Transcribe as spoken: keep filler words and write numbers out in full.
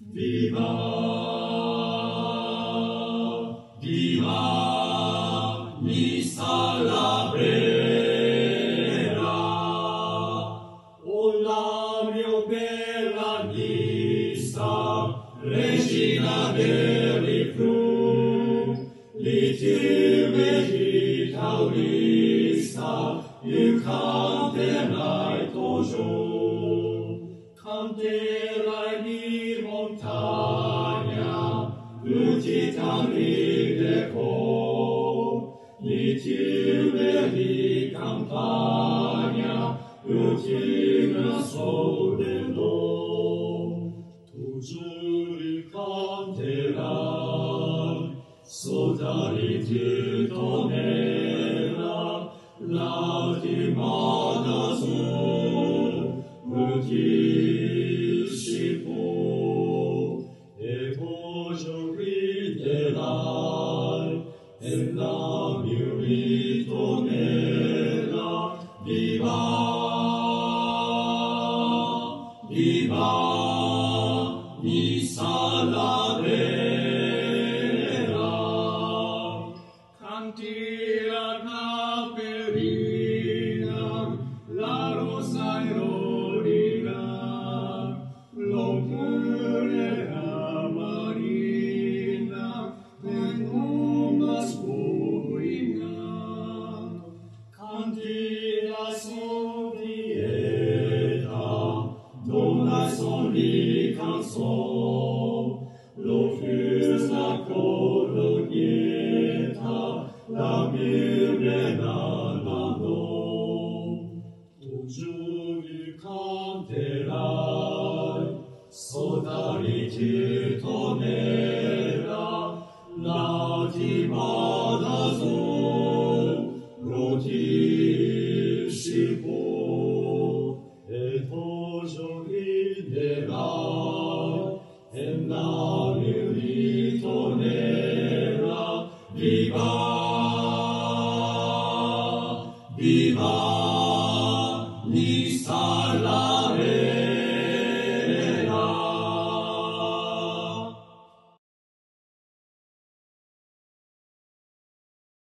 Viva, viva, Nissa la brera, oh la mia bella Nissa, regina degli flu, li tue taurista, il canterai tojo, canterai di montagna, l'utitani deco, li tue di campagna, l'utina solendo, tu giuri canterai, soldati ti tonera, l'ultima su, l'utisipo, e voglio griderai, e la mia ritornera, viva, viva, Nissa la vera, canti la caperina, la rosa ironica, l'ombra marina, nell'ombra spuina, canti la sovieta, donna soli canzone, lo fusa colonieta, la mirena l'anno, tu giuri canterai, soldati ti tonera, l'ultima su, l'utisipo, e voglio griderai, e la mia ritornera, viva, viva, Nissa la vera.